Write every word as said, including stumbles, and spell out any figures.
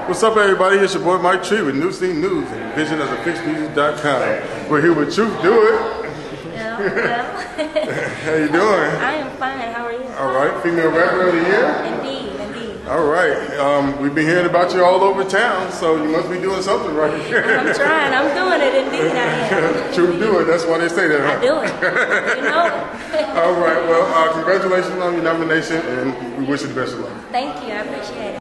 What's up, everybody? It's your boy Mike Tree with New Scene News and Vision of the Fixed Music dot com. We're here with Truth Do It. Yeah, well. How you doing? I am fine. How are you? All right. Female Rapper of the Year? Indeed, indeed. All right. Um, we've been hearing about you all over town, so you must be doing something right. I'm trying. I'm doing it. Indeed, I am. Truth Do It. That's why they say that, huh? I do it. You know? All right. Well, uh, congratulations on your nomination, and we wish you the best of luck. Thank you. I appreciate it.